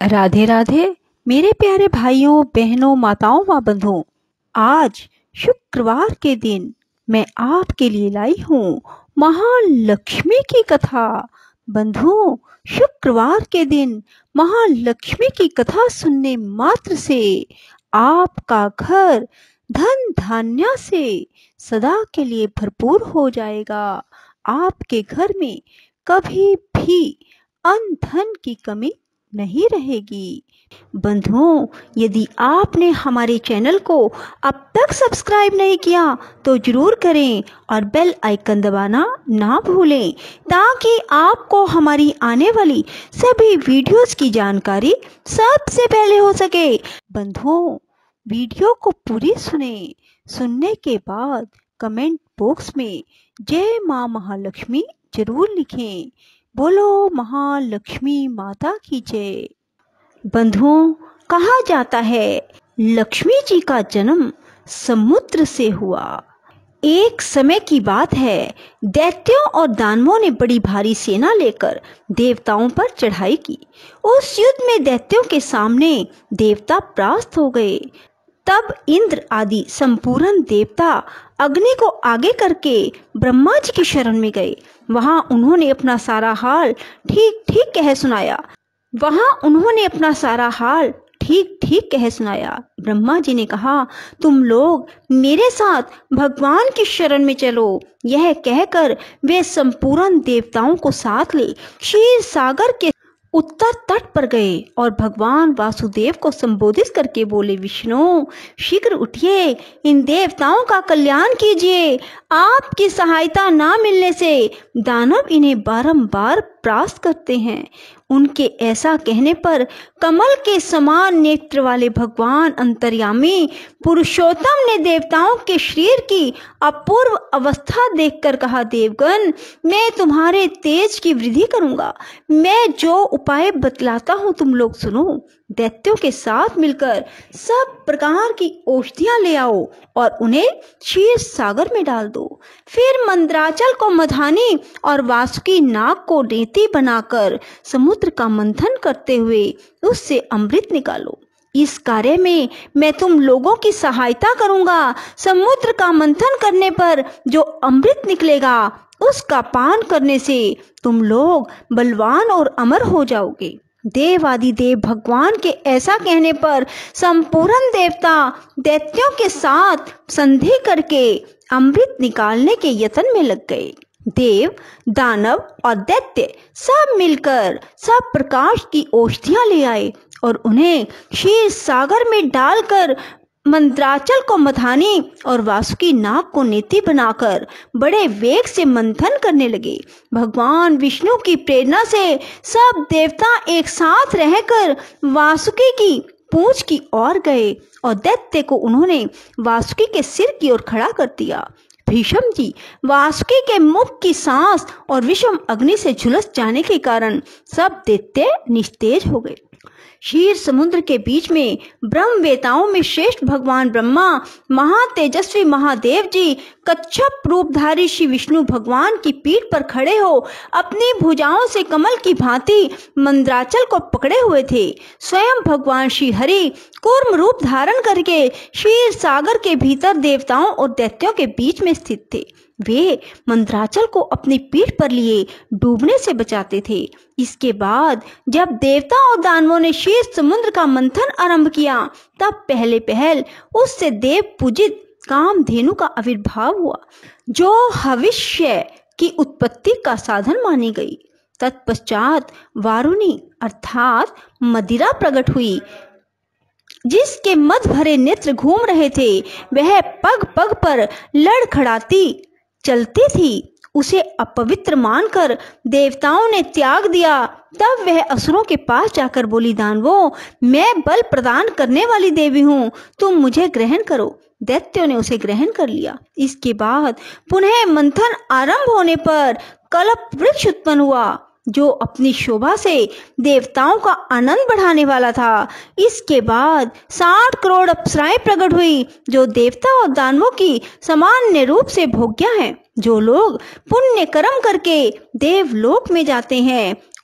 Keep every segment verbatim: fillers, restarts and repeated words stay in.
राधे राधे मेरे प्यारे भाइयों बहनों माताओं व बंधुओं। आज शुक्रवार के दिन मैं आपके लिए लाई हूँ महालक्ष्मी की कथा। बंधुओं, शुक्रवार के दिन महालक्ष्मी की कथा सुनने मात्र से आपका घर धन धान्य से सदा के लिए भरपूर हो जाएगा। आपके घर में कभी भी अन्न धन की कमी नहीं रहेगी। बंधुओं, यदि आपने हमारे चैनल को अब तक सब्सक्राइब नहीं किया तो जरूर करें और बेल आइकन दबाना ना भूलें, ताकि आपको हमारी आने वाली सभी वीडियोस की जानकारी सबसे पहले हो सके। बंधुओं, वीडियो को पूरी सुने। सुनने के बाद कमेंट बॉक्स में जय मां महालक्ष्मी जरूर लिखें। बोलो महालक्ष्मी माता की जय। बंधुओं, कहा जाता है लक्ष्मी जी का जन्म समुद्र से हुआ। एक समय की बात है, दैत्यों और दानवों ने बड़ी भारी सेना लेकर देवताओं पर चढ़ाई की। उस युद्ध में दैत्यों के सामने देवता परास्त हो गए। तब इंद्र आदि संपूर्ण देवता अग्नि को आगे करके ब्रह्मा जी की शरण में गए। वहां उन्होंने अपना सारा हाल ठीक ठीक कह सुनाया वहां उन्होंने अपना सारा हाल ठीक ठीक कह सुनाया। ब्रह्मा जी ने कहा, तुम लोग मेरे साथ भगवान की शरण में चलो। यह कहकर वे संपूर्ण देवताओं को साथ ले क्षीर सागर के उत्तर तट पर गए और भगवान वासुदेव को संबोधित करके बोले, विष्णु शीघ्र उठिए, इन देवताओं का कल्याण कीजिए। आपकी सहायता ना मिलने से दानव इन्हें बारंबार परास्त करते हैं। उनके ऐसा कहने पर कमल के समान नेत्र वाले भगवान अंतर्यामी पुरुषोत्तम ने देवताओं के शरीर की अपूर्व अवस्था देखकर कहा, देवगण, मैं तुम्हारे तेज की वृद्धि करूंगा। मैं जो उपाय बतलाता हूँ तुम लोग सुनो। दैत्यों के साथ मिलकर सब प्रकार की औषधियां ले आओ और उन्हें क्षीर सागर में डाल दो। फिर मंदराचल को मधानी और वासुकी नाग को रेती बनाकर समुद्र का मंथन करते हुए उससे अमृत निकालो। इस कार्य में मैं तुम लोगों की सहायता करूंगा। समुद्र का मंथन करने पर जो अमृत निकलेगा उसका पान करने से तुम लोग बलवान और अमर हो जाओगे। देवादि देव भगवान के ऐसा कहने पर संपूर्ण देवता दैत्यों के साथ संधि करके अमृत निकालने के यत्न में लग गए। देव, दानव और दैत्य सब मिलकर सब प्रकार की औषधियां ले आए और उन्हें क्षीर सागर में डालकर मंदराचल को मधानी और वासुकी नाग को नेति बनाकर बड़े वेग से मंथन करने लगे। भगवान विष्णु की प्रेरणा से सब देवता एक साथ रहकर वासुकी की पूंछ की ओर गए और दैत्य को उन्होंने वासुकी के सिर की ओर खड़ा कर दिया। भीष्म जी वासुकी के मुख की सांस और विषम अग्नि से झुलस जाने के कारण सब दैत्य निस्तेज हो गए। क्षीर समुद्र के बीच में ब्रह्मवेताओं में श्रेष्ठ भगवान ब्रह्मा, महातेजस्वी महादेव जी कच्छप रूपधारी श्री विष्णु भगवान की पीठ पर खड़े हो अपनी भुजाओं से कमल की भांति मंदराचल को पकड़े हुए थे। स्वयं भगवान श्री हरि कूर्म रूप धारण करके क्षीर सागर के भीतर देवताओं और दैत्यों के बीच में स्थित थे। वे मंदराचल को अपनी पीठ पर लिए डूबने से बचाते थे। इसके बाद जब देवता और दानवों ने क्षीर समुद्र का मंथन आरंभ किया, तब पहले पहल उससे देव पूजित कामधेनु का आविर्भाव हुआ, जो भविष्य की उत्पत्ति का साधन मानी गई। तत्पश्चात वारुणी अर्थात मदिरा प्रकट हुई, जिसके मद भरे नेत्र घूम रहे थे। वह पग पग पर लड़खड़ाती चलती थी। उसे अपवित्र मानकर देवताओं ने त्याग दिया। तब वह असुरों के पास जाकर बोली, दानवों, मैं बल प्रदान करने वाली देवी हूँ, तुम मुझे ग्रहण करो। दैत्यों ने उसे ग्रहण कर लिया। इसके बाद पुनः मंथन आरंभ होने पर कल्प वृक्ष उत्पन्न हुआ, जो अपनी शोभा से देवताओं का आनंद बढ़ाने वाला था। इसके बाद साठ करोड़ अप्सराएं प्रकट हुई, जो देवता और दानवों की सामान्य रूप से भोग्या हैं। जो लोग पुण्य कर्म करके देवलोक में जाते हैं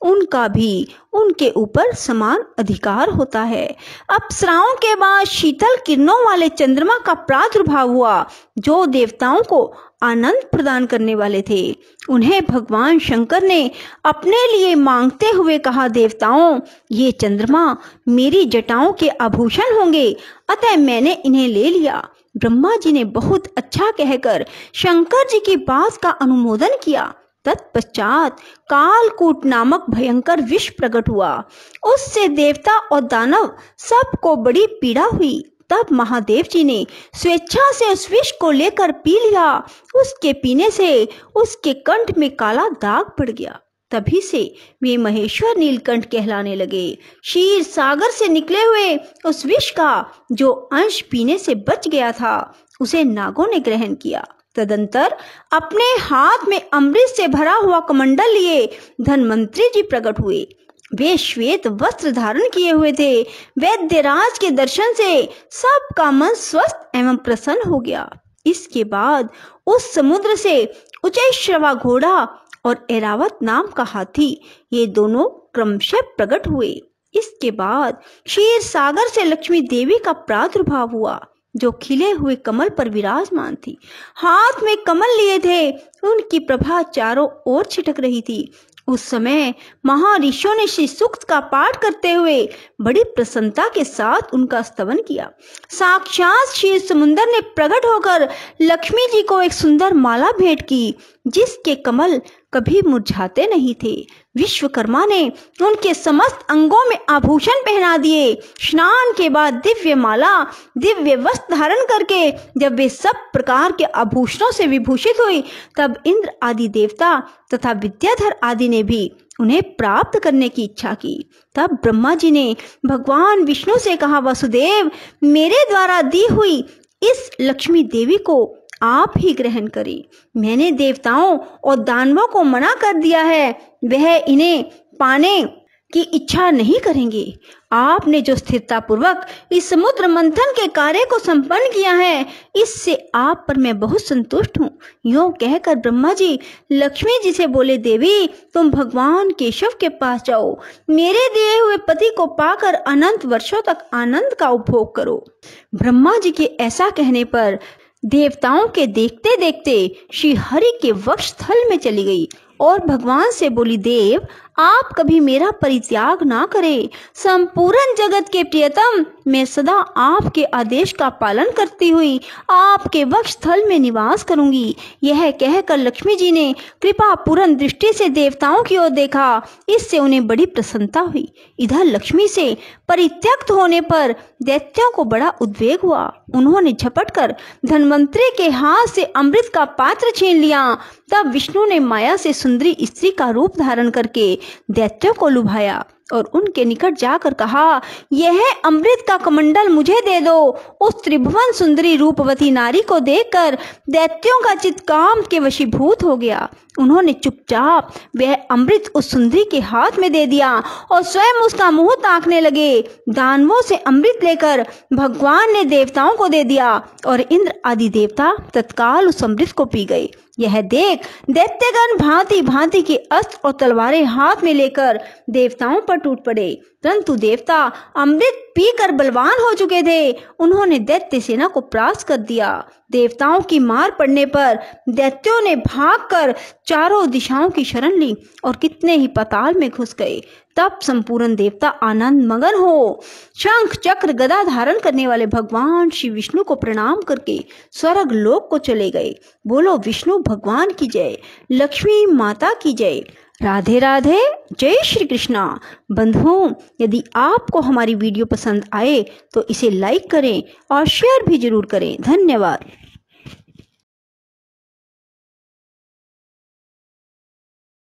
उनका भी उनके ऊपर समान अधिकार होता है। अप्सराओं के बाद शीतल किरणों वाले चंद्रमा का प्रादुर्भाव हुआ, जो देवताओं को आनंद प्रदान करने वाले थे। उन्हें भगवान शंकर ने अपने लिए मांगते हुए कहा, देवताओं, ये चंद्रमा मेरी जटाओं के आभूषण होंगे, अतः मैंने इन्हें ले लिया। ब्रह्मा जी ने बहुत अच्छा कहकर शंकर जी की बात का अनुमोदन किया। तत्पश्चात कालकूट नामक भयंकर विष प्रकट हुआ। उससे देवता और दानव सबको बड़ी पीड़ा हुई। तब महादेव जी ने स्वेच्छा से उस विष को लेकर पी लिया। उसके पीने से उसके कंठ में काला दाग पड़ गया। तभी से वे महेश्वर नीलकंठ कहलाने लगे। क्षीर सागर से निकले हुए उस विष का जो अंश पीने से बच गया था, उसे नागों ने ग्रहण किया। तदंतर अपने हाथ में अमृत से भरा हुआ कमंडल लिए धन्वंतरी जी प्रकट हुए। वे श्वेत वस्त्र धारण किए हुए थे। वैद्यराज के दर्शन से सबका मन स्वस्थ एवं प्रसन्न हो गया। इसके बाद उस समुद्र से उच्चैश्रवा घोड़ा और ऐरावत नाम का हाथी, ये दोनों क्रमशः प्रकट हुए। इसके बाद क्षीर सागर से लक्ष्मी देवी का प्रादुर्भाव हुआ, जो खिले हुए कमल पर विराजमान थी। हाथ में कमल लिए थे, उनकी प्रभा चारों ओर छिटक रही थी। उस समय महर्षियों ने श्री सूक्त का पाठ करते हुए बड़ी प्रसन्नता के साथ उनका स्तवन किया। साक्षात क्षीर समुंदर ने प्रकट होकर लक्ष्मी जी को एक सुंदर माला भेंट की, जिसके कमल कभी मुरझाते नहीं थे। विश्वकर्मा ने उनके समस्त अंगों में आभूषण पहना दिए। स्नान के बाद दिव्य माला, दिव्य वस्त्र धारण करके जब वे सब प्रकार के आभूषणों से विभूषित हुई, तब इंद्र आदि देवता तथा विद्याधर आदि ने भी उन्हें प्राप्त करने की इच्छा की। तब ब्रह्मा जी ने भगवान विष्णु से कहा, वसुदेव, मेरे द्वारा दी हुई इस लक्ष्मी देवी को आप ही ग्रहण करें। मैंने देवताओं और दानवों को मना कर दिया है, वह इन्हें पाने की इच्छा नहीं करेंगे। आपने जो स्थिरता पूर्वक इस समुद्र मंथन के कार्य को संपन्न किया है, इससे आप पर मैं बहुत संतुष्ट हूँ। यूं कहकर ब्रह्मा जी लक्ष्मी जी से बोले, देवी, तुम भगवान केशव के पास जाओ, मेरे दिए हुए पति को पाकर अनंत वर्षों तक आनंद का उपभोग करो। ब्रह्मा जी के ऐसा कहने पर देवताओं के देखते देखते श्री हरि के वक्ष स्थल में चली गई और भगवान से बोली, देव, आप कभी मेरा परित्याग ना करें। संपूर्ण जगत के प्रियतम, मैं सदा आपके आदेश का पालन करती हुई आपके वक्ष स्थल में निवास करूंगी। यह कहकर लक्ष्मी जी ने कृपा पूर्ण दृष्टि से देवताओं की ओर देखा। इससे उन्हें बड़ी प्रसन्नता हुई। इधर लक्ष्मी से परित्यक्त होने पर दैत्यों को बड़ा उद्वेग हुआ। उन्होंने झपटकर धन्वंतरी के हाथ से अमृत का पात्र छीन लिया। तब विष्णु ने माया से सुंदरी स्त्री का रूप धारण करके दैत्यों को लुभाया और उनके निकट जाकर कहा, यह अमृत का कमंडल मुझे दे दो। उस त्रिभुवन सुंदरी रूपवती नारी को देखकर दैत्यों का चित्त काम के वशीभूत हो गया। उन्होंने चुपचाप वह अमृत उस सुंदरी के हाथ में दे दिया और स्वयं उसका मुंह ताकने लगे। दानवों से अमृत लेकर भगवान ने देवताओं को दे दिया और इंद्र आदि देवता तत्काल उस अमृत को पी गए। यह देख दैत्यगण भांति भांति के अस्त्र और तलवारें हाथ में लेकर देवताओं पर टूट पड़े, परंतु देवता अमृत पीकर बलवान हो चुके थे। उन्होंने दैत्य सेना को परास्त कर दिया। देवताओं की मार पड़ने पर दैत्यों ने भागकर चारों दिशाओं की शरण ली और कितने ही पाताल में घुस गए। तब संपूर्ण देवता आनंद मगन हो शंख चक्र गदा धारण करने वाले भगवान श्री विष्णु को प्रणाम करके स्वर्ग लोक को चले गए। बोलो विष्णु भगवान की जय, लक्ष्मी माता की जय। राधे राधे, जय श्री कृष्णा। बंधुओं, यदि आपको हमारी वीडियो पसंद आए तो इसे लाइक करें और शेयर भी जरूर करें। धन्यवाद।